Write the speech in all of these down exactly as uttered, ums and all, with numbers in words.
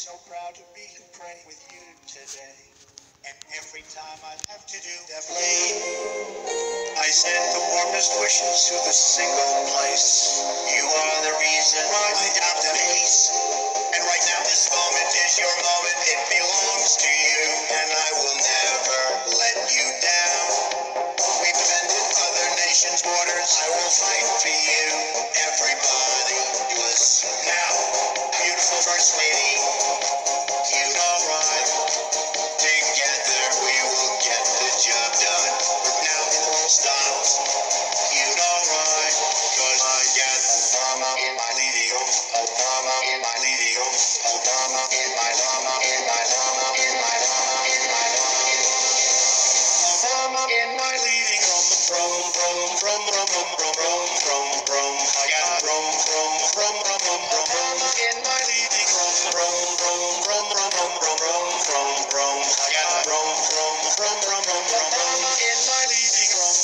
so proud to be and pray with you today. And every time I have to do definitely, I send the warmest wishes to the single place. You are the reason why I have the peace. And right now this moment is your moment. It belongs to you, and I will never let you down. We've defended other nations' borders. I will fight for you. Everybody listen now. Beautiful First Lady, you know right. Together we will get the job done. But now it won't stop. You know right. Cause I got Obama in my leading. Obama in my leading. Obama in my llama in my llama in my llama in my llama. Obama in my leading. From from from from from from from from from I got from from from from from from Obama in my leading. From from from from from from from from from from I got from from from from from from Obama in my leading. From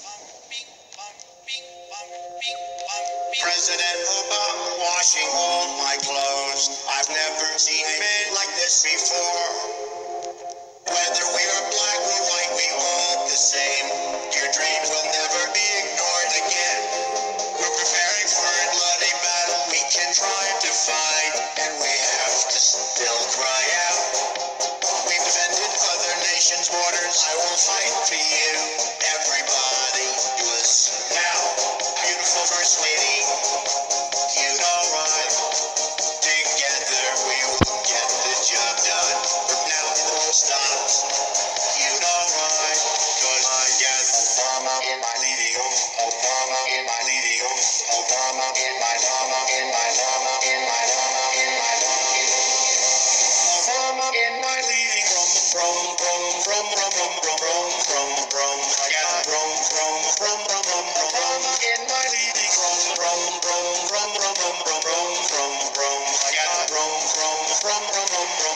President Obama washing all my clothes. I've never seen a man like this before. Whether we are black or white, we all the same. Your dreams will never be ignored again. We're preparing for a bloody battle. We can try to fight, and we have to still cry out. We've defended other nations' borders. I will fight for you. Everybody listen now. Beautiful First Lady, you know right. Together we will get the job done. But now it won't stop. You know right. Cause I got Obama in my leading. Obama in my leading. Obama in my llama in my llama in my llama in my llama. Obama in my leading. From from from from from from from from from I got from from from from from from Obama in my leading. From from from from from from from from from from I got from from from from from from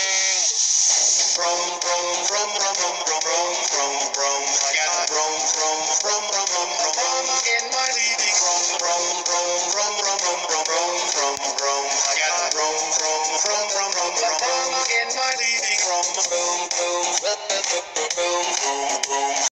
from from from from from from from from I got from from from from from from Obama in my leading. From from from from from from from from from from I got from from from from from from Obama in my leading. From boom boom boom boom boom boom.